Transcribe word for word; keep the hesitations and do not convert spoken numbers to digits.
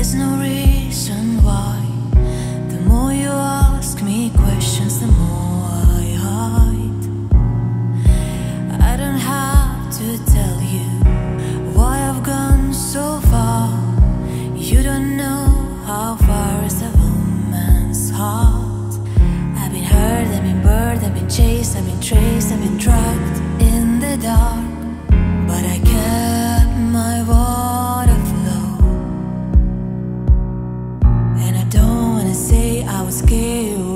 There's no reason why. The more you ask me questions, the more I hide. I don't have to tell you why I've gone so far. You don't know how far is a woman's heart. I've been hurt, I've been burned, I've been chased, I've been traced, I've been trapped in the dark. But I kept my water flow. And I don't wanna say I was scared